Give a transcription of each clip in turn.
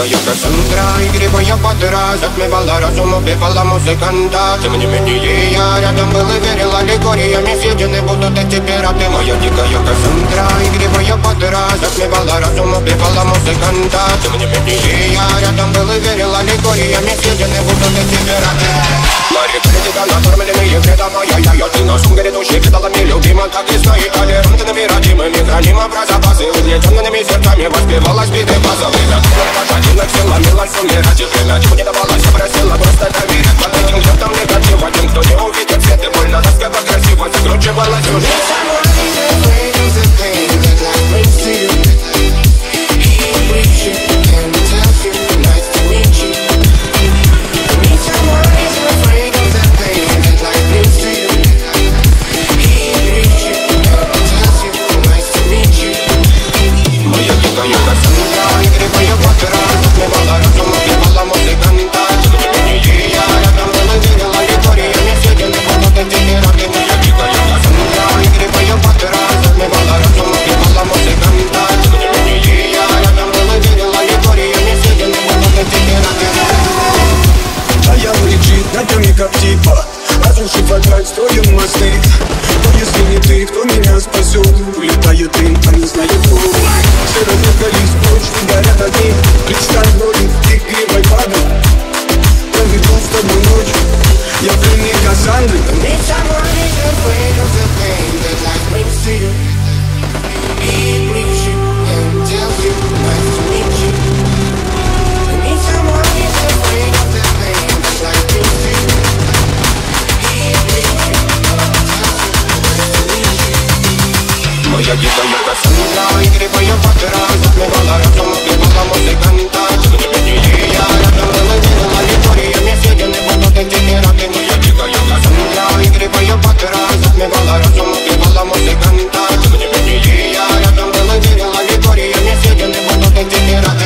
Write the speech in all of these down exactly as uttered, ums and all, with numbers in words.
дикая Кассандра, игривая подра, затмевала разум, убивала музыканта. Тем не менее я рядом был и верил аллегориями, съедены будут эти пираты. Моя дикая Кассандра, игривая подра, затмевала разум, убивала музыканта. Тем не менее я рядом был и верил аллегориями, съедены будут эти пираты. Мари, тебя накормленные вредом, ай-яй-яй, ты нашим грядущий предалами любима, так и стоит толерантными, родимыми, хранима про запасы, угнетенными сердцами воспевалась биты базовых. Один сила, милость умирать и время чего не давалась, я просила просто доверять. Под этим где-то негатив, один, кто не увидит свет, и больно, тоскова красиво закручивала сюжет. Как типа, разрушив опять строим мосты. Но если не ты, кто меня спасет? Улетает дым, а не знаю кто. Все разъехались прочь, не горят огни. Представь роли, ты игривой падал. Проведу с тобой ночь, я в плене Кассандры. Моя дикая Кассандра, игривая подра, затмевала разум, убивала музыканта. Тем не менее я рядом был и верил аллегориями, съедены будут эти пираты. Моя дикая Кассандра, игривая подра, затмевала разум, убивала музыканта. Тем не менее я рядом был и верил аллегориями, съедены будут эти пираты.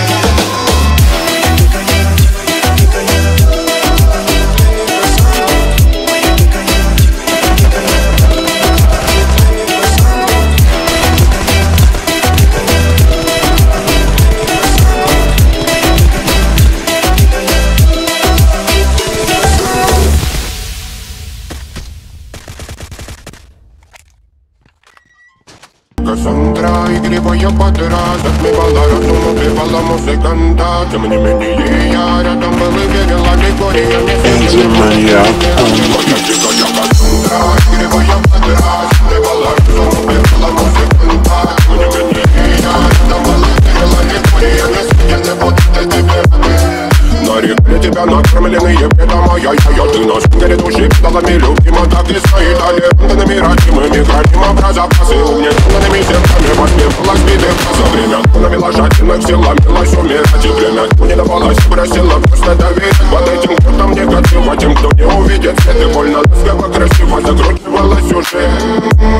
Кассандра, игривая подра, затмевала разум, убивала музыканта. Тем не менее я рядом был и верил аллегориями, съедены будут эти пираты. Моя дикая Кассандра, игривая подра, затмевала разум, убивала музыканта. Тем не менее я рядом был и верил аллегориями, съедены будут эти пираты. На реке тебя накормленные бредом, ай-яй-яй, ты наш грядущий предалами любима, так и стоит толерантными, родимыми, хранима про запасы, угнетенными сердцами воспевалась биты за время. Навела жадных сил, ломилась умирать и время не давалась, просила просто доверять. Под этим кто-то негатив, а тем, кто не увидит свет, и больно, тоскова красиво закручивала сюжет.